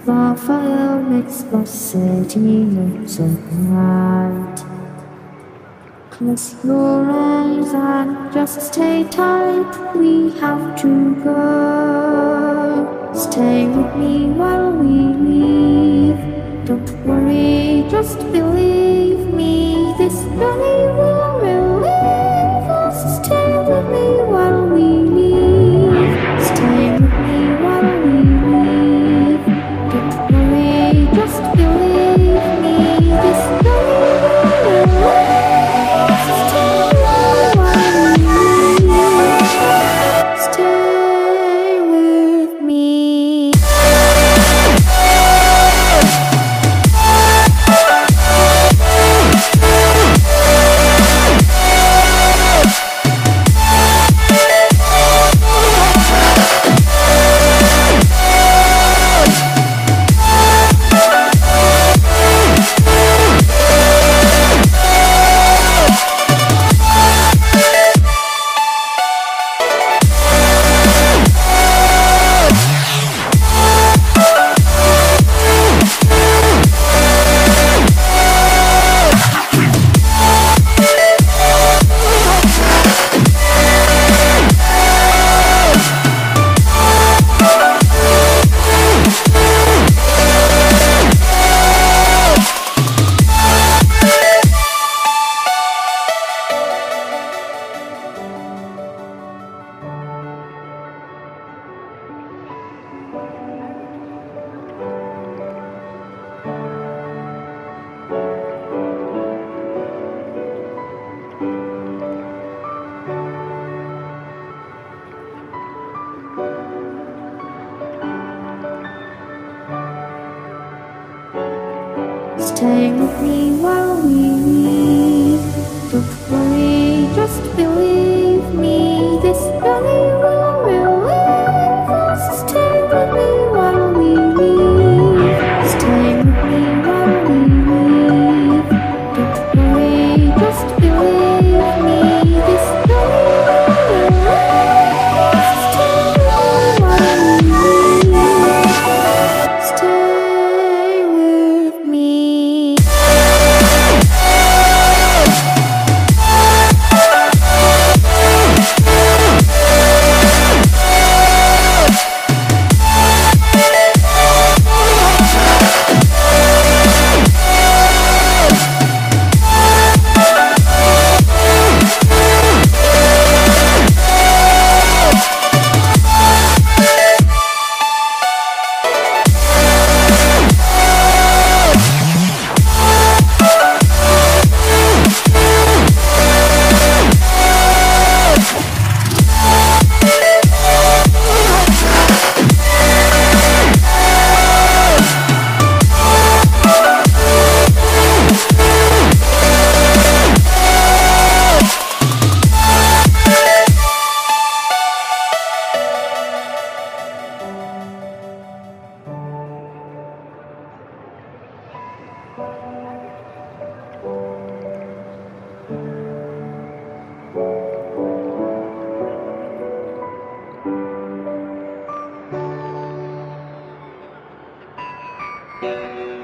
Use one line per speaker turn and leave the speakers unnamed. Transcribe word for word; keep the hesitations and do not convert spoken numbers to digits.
The fire makes the city look so bright. Close your eyes and just stay tight. We have to go. Stay with me while we leave. Don't worry, just believe me. This journey will relieve us. Stay with me while we leave. Stay with me while we leave. Don't worry, just believe me. This journey will relieve us. Stay with me while we leave. Stay with me. Stay with me while we leave. Don't worry, just believe me. This journey will relieve us. Stay with me while we leave. Stay with me while we leave. Don't worry, just believe me. This journey will relieve us. Stay with me while we leave. Stay with me.
Thank you.